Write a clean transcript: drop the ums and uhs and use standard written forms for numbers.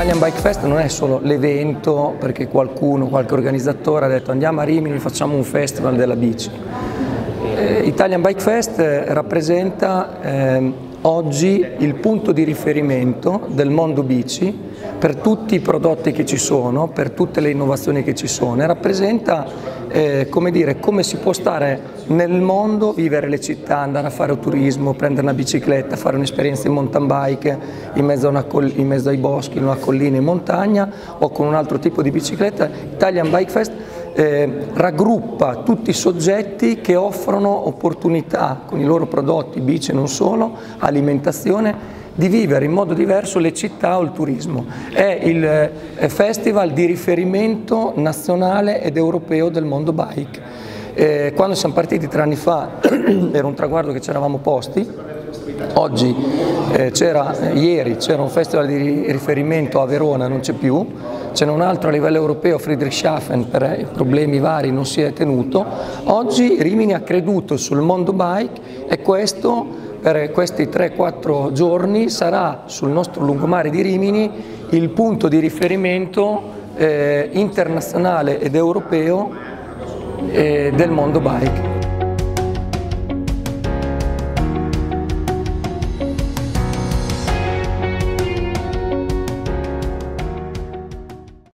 Italian Bike Fest non è solo l'evento perché qualche organizzatore ha detto andiamo a Rimini, facciamo un festival della bici. Italian Bike Fest rappresenta oggi il punto di riferimento del mondo bici per tutti i prodotti che ci sono, per tutte le innovazioni che ci sono, e rappresenta come si può stare nel mondo, vivere le città, andare a fare turismo, prendere una bicicletta, fare un'esperienza in mountain bike in mezzo ai boschi, in una collina in montagna o con un altro tipo di bicicletta. Italian Bike Fest raggruppa tutti i soggetti che offrono opportunità con i loro prodotti, bici e non solo, alimentazione, di vivere in modo diverso le città o il turismo. È il festival di riferimento nazionale ed europeo del mondo bike. Quando siamo partiti 3 anni fa era un traguardo che ci eravamo posti. Oggi, ieri c'era un festival di riferimento a Verona, non c'è più, ce n'è un altro a livello europeo, Friedrichshafen, per problemi vari non si è tenuto. Oggi Rimini ha creduto sul mondo bike e questo per questi 3-4 giorni sarà sul nostro lungomare di Rimini il punto di riferimento internazionale ed europeo del mondo bike.